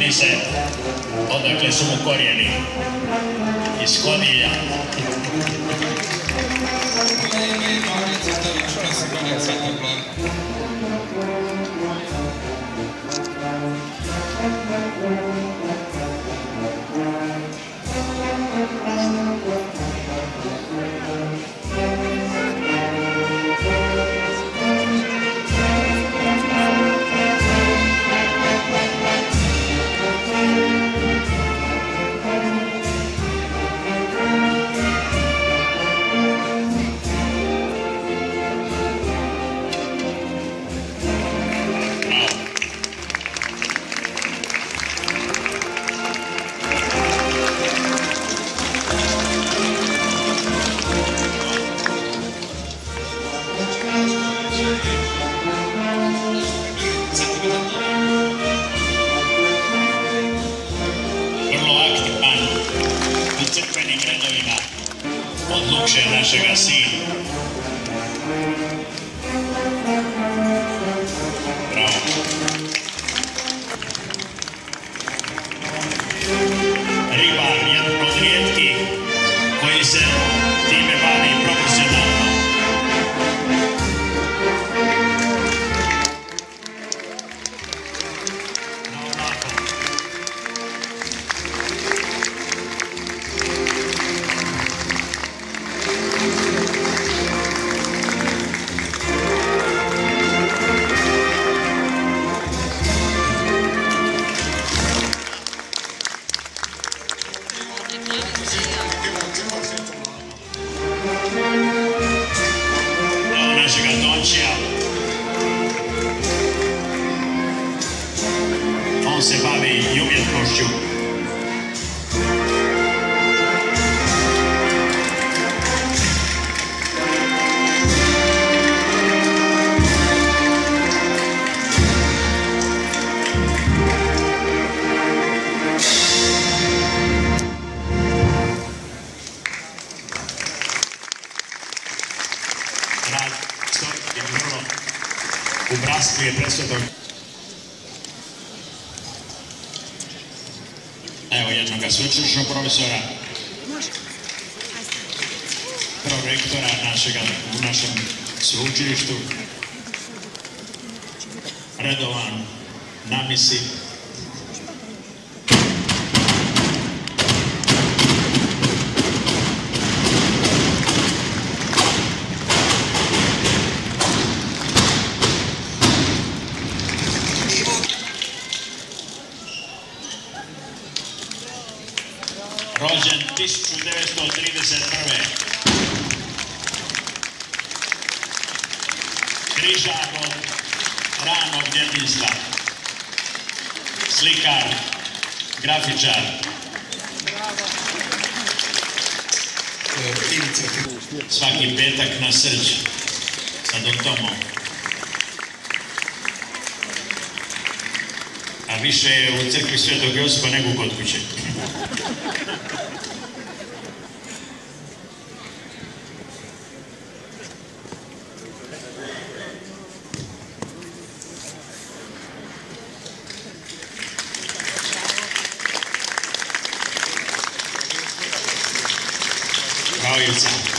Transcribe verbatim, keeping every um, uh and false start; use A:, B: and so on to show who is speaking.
A: Vidi se odakle su mu korijeni iz Kodilja. Odluče našega sina. Bravo. Ribar, jedan od rijetkih koji se time bavi profesionalno. Našega Dončija. On se bavi i umjetnošću. U bratstvu je presvetom. Evo jednoga sveučilišnog profesora, prorektora našega u našem sveučilištu, redovan na misi. Rođen tisuću devetsto trideset prve. Križar od ranog djetinjstva. Slikar, grafičar. Svaki petak na Srđ sa Doktomom. A više je u crkvi Svetog Josipa nego kod kuće. Bravo, Ilca.